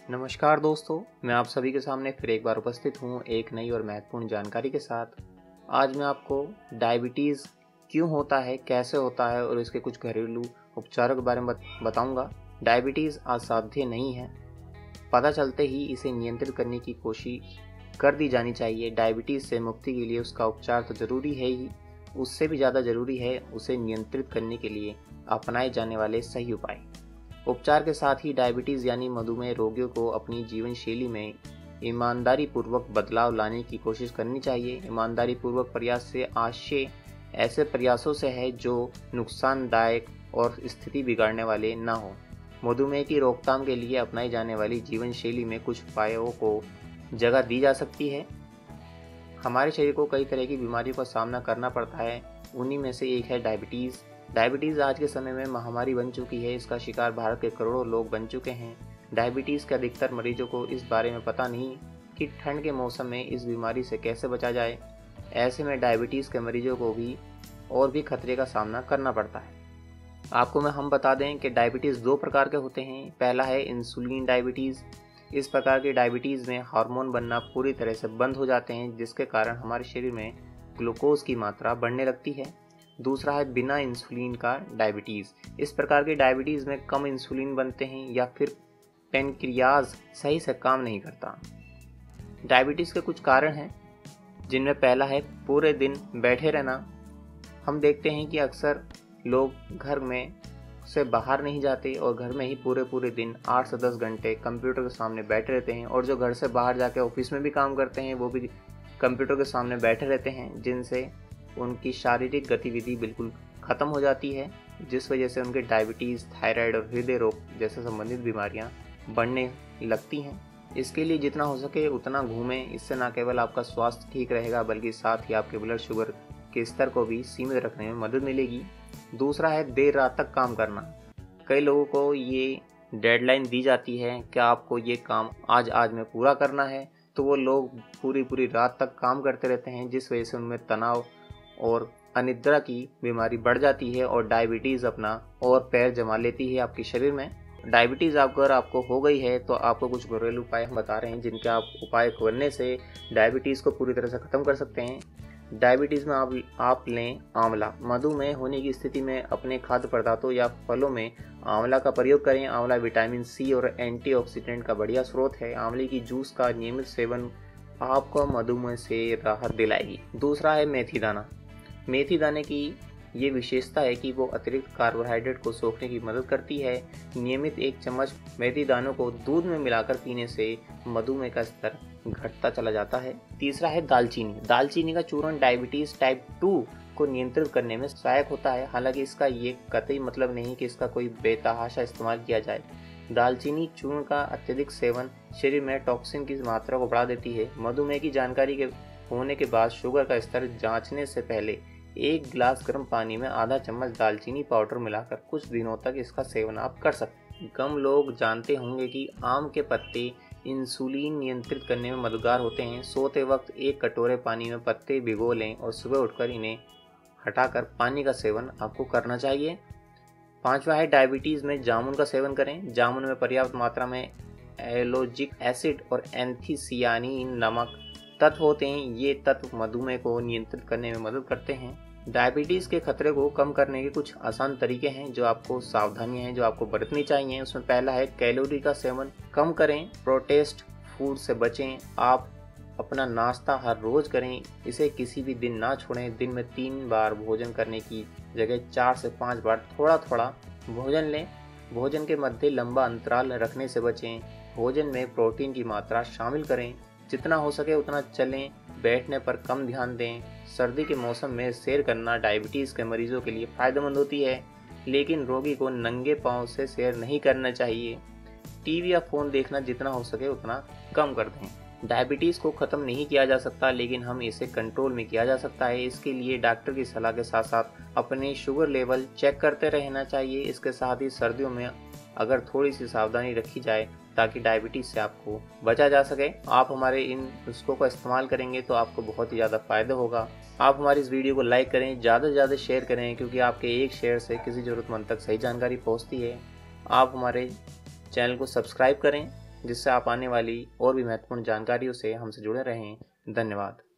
नमस्कार दोस्तों, मैं आप सभी के सामने फिर एक बार उपस्थित हूँ एक नई और महत्वपूर्ण जानकारी के साथ। आज मैं आपको डायबिटीज़ क्यों होता है, कैसे होता है और इसके कुछ घरेलू उपचारों के बारे में बताऊँगा। डायबिटीज़ असाध्य नहीं है, पता चलते ही इसे नियंत्रित करने की कोशिश कर दी जानी चाहिए। डायबिटीज़ से मुक्ति के लिए उसका उपचार तो ज़रूरी है ही, उससे भी ज़्यादा ज़रूरी है उसे नियंत्रित करने के लिए अपनाए जाने वाले सही उपाय। उपचार के साथ ही डायबिटीज़ यानी मधुमेह रोगियों को अपनी जीवन शैली में ईमानदारी पूर्वक बदलाव लाने की कोशिश करनी चाहिए। ईमानदारी पूर्वक प्रयास से आशय ऐसे प्रयासों से है जो नुकसानदायक और स्थिति बिगाड़ने वाले न हो। मधुमेह की रोकथाम के लिए अपनाई जाने वाली जीवन शैली में कुछ उपायों को जगह दी जा सकती है। हमारे शरीर को कई तरह की बीमारियों का सामना करना पड़ता है, उन्हीं में से एक है डायबिटीज़। डायबिटीज़ आज के समय में महामारी बन चुकी है, इसका शिकार भारत के करोड़ों लोग बन चुके हैं। डायबिटीज़ के अधिकतर मरीजों को इस बारे में पता नहीं कि ठंड के मौसम में इस बीमारी से कैसे बचा जाए। ऐसे में डायबिटीज़ के मरीजों को भी और भी खतरे का सामना करना पड़ता है। आपको हम बता दें कि डायबिटीज़ दो प्रकार के होते हैं। पहला है इंसुलिन डायबिटीज़। इस प्रकार की डायबिटीज़ में हार्मोन बनना पूरी तरह से बंद हो जाते हैं, जिसके कारण हमारे शरीर में ग्लूकोज की मात्रा बढ़ने लगती है। दूसरा है बिना इंसुलिन का डायबिटीज़। इस प्रकार की डायबिटीज़ में कम इंसुलिन बनते हैं या फिर पेनक्रियाज सही से काम नहीं करता। डायबिटीज़ के कुछ कारण हैं, जिनमें पहला है पूरे दिन बैठे रहना। हम देखते हैं कि अक्सर लोग घर में से बाहर नहीं जाते और घर में ही पूरे दिन 8 से 10 घंटे कंप्यूटर के सामने बैठे रहते हैं, और जो घर से बाहर जाके ऑफिस में भी काम करते हैं वो भी कंप्यूटर के सामने बैठे रहते हैं, जिनसे उनकी शारीरिक गतिविधि बिल्कुल ख़त्म हो जाती है, जिस वजह से उनके डायबिटीज़, थायराइड और हृदय रोग जैसे संबंधित बीमारियां बढ़ने लगती हैं। इसके लिए जितना हो सके उतना घूमें, इससे न केवल आपका स्वास्थ्य ठीक रहेगा बल्कि साथ ही आपके ब्लड शुगर के स्तर को भी सीमित रखने में मदद मिलेगी। दूसरा है देर रात तक काम करना। कई लोगों को ये डेडलाइन दी जाती है कि आपको ये काम आज में पूरा करना है, तो वो लोग पूरी रात तक काम करते रहते हैं, जिस वजह से उनमें तनाव और अनिद्रा की बीमारी बढ़ जाती है और डायबिटीज़ अपना और पैर जमा लेती है आपके शरीर में। डायबिटीज़ अगर आपको हो गई है तो आपको कुछ घरेलू उपाय हम बता रहे हैं, जिनके आप उपाय करने से डायबिटीज़ को पूरी तरह से ख़त्म कर सकते हैं। डायबिटीज़ में आप लें आंवला। मधुमेह होने की स्थिति में अपने खाद्य पदार्थों या फलों में आंवला का प्रयोग करें। आंवला विटामिन सी और एंटीऑक्सीडेंट का बढ़िया स्रोत है। आंवले की जूस का नियमित सेवन आपको मधुमेह से राहत दिलाएगी। दूसरा है मेथी दाना। मेथी दाने की ये विशेषता है कि वो अतिरिक्त कार्बोहाइड्रेट को सोखने की मदद करती है। नियमित 1 चम्मच मेथी दानों को दूध में मिलाकर पीने से मधुमेह का स्तर घटता चला जाता है। तीसरा है दालचीनी। दालचीनी का चूर्ण डायबिटीज़ टाइप 2 को नियंत्रित करने में सहायक होता है। हालांकि इसका ये कतई मतलब नहीं कि इसका कोई बेतहाशा इस्तेमाल किया जाए। दालचीनी चूर्ण का अत्यधिक सेवन शरीर में टॉक्सिन की मात्रा को बढ़ा देती है। मधुमेह की जानकारी के होने के बाद शुगर का स्तर जांचने से पहले 1 गिलास गर्म पानी में आधा चम्मच दालचीनी पाउडर मिलाकर कुछ दिनों तक इसका सेवन आप कर सकते हैं। कम लोग जानते होंगे कि आम के पत्ते इंसुलिन नियंत्रित करने में मददगार होते हैं। सोते वक्त 1 कटोरे पानी में पत्ते भिगो लें और सुबह उठकर इन्हें हटाकर पानी का सेवन आपको करना चाहिए। 5वां है डायबिटीज़ में जामुन का सेवन करें। जामुन में पर्याप्त मात्रा में एलोजिक एसिड और एंथीसियानिन नामक तत्व होते हैं। ये तत्व मधुमेह को नियंत्रित करने में मदद करते हैं। डायबिटीज़ के खतरे को कम करने के कुछ आसान तरीके हैं, जो आपको सावधानियां हैं जो आपको बरतनी चाहिए। उसमें पहला है कैलोरी का सेवन कम करें, प्रोसेस्ड फूड से बचें। आप अपना नाश्ता हर रोज़ करें, इसे किसी भी दिन ना छोड़ें। दिन में 3 बार भोजन करने की जगह 4 से 5 बार थोड़ा भोजन लें। भोजन के मध्य लंबा अंतराल रखने से बचें। भोजन में प्रोटीन की मात्रा शामिल करें। जितना हो सके उतना चलें, बैठने पर कम ध्यान दें। सर्दी के मौसम में सैर करना डायबिटीज़ के मरीजों के लिए फ़ायदेमंद होती है, लेकिन रोगी को नंगे पांव से सैर नहीं करना चाहिए। टीवी या फ़ोन देखना जितना हो सके उतना कम कर दें। डायबिटीज़ को ख़त्म नहीं किया जा सकता, लेकिन हम इसे कंट्रोल में किया जा सकता है। इसके लिए डॉक्टर की सलाह के साथ साथ अपने शुगर लेवल चेक करते रहना चाहिए। इसके साथ ही सर्दियों में अगर थोड़ी सी सावधानी रखी जाए ताकि डायबिटीज़ से आपको बचा जा सके। आप हमारे इन नुस्खों का इस्तेमाल करेंगे तो आपको बहुत ही ज़्यादा फ़ायदा होगा। आप हमारी इस वीडियो को लाइक करें, ज़्यादा से ज़्यादा शेयर करें, क्योंकि आपके एक शेयर से किसी ज़रूरतमंद तक सही जानकारी पहुंचती है। आप हमारे चैनल को सब्सक्राइब करें जिससे आप आने वाली और भी महत्वपूर्ण जानकारियों से हमसे जुड़े रहें। धन्यवाद।